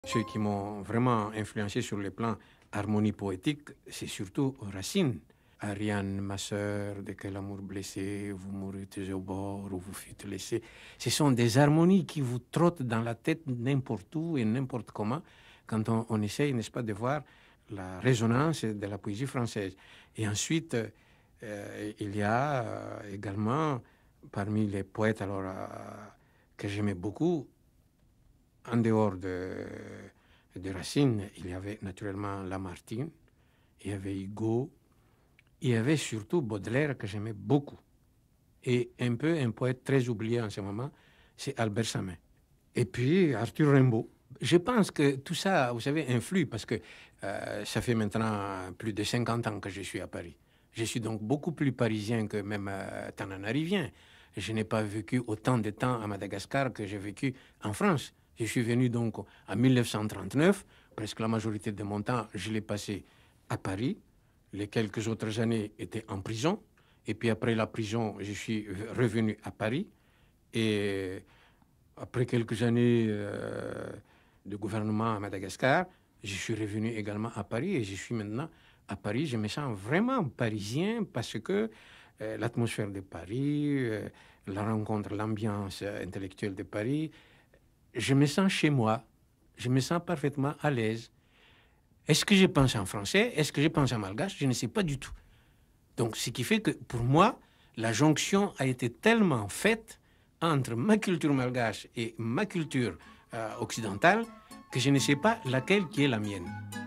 Ceux qui m'ont vraiment influencé sur le plan harmonie poétique, c'est surtout Racine. Ariane, ma sœur, de quel amour blessé, vous mourûtes au bord où vous fûtes laissé. Ce sont des harmonies qui vous trottent dans la tête n'importe où et n'importe comment quand on essaye, n'est-ce pas, de voir la résonance de la poésie française. Et ensuite, il y a également, parmi les poètes que j'aimais beaucoup, en dehors de Racine, il y avait naturellement Lamartine, il y avait Hugo, il y avait surtout Baudelaire que j'aimais beaucoup. Et un peu un poète très oublié en ce moment, c'est Albert Samin. Et puis Arthur Rimbaud. Je pense que tout ça, vous savez, influe parce que ça fait maintenant plus de 50 ans que je suis à Paris. Je suis donc beaucoup plus parisien que même Tananarivien. Je n'ai pas vécu autant de temps à Madagascar que j'ai vécu en France. Je suis venu donc en 1939. Presque la majorité de mon temps, je l'ai passé à Paris. Les quelques autres années étaient en prison. Et puis après la prison, je suis revenu à Paris. Et après quelques années de gouvernement à Madagascar, je suis revenu également à Paris et je suis maintenant à Paris. Je me sens vraiment parisien parce que l'atmosphère de Paris, la rencontre, l'ambiance intellectuelle de Paris, je me sens chez moi. Je me sens parfaitement à l'aise. Est-ce que je pense en français? Est-ce que je pense en malgache? Je ne sais pas du tout. Donc, ce qui fait que pour moi, la jonction a été tellement faite entre ma culture malgache et ma culture occidentale que je ne sais pas laquelle qui est la mienne.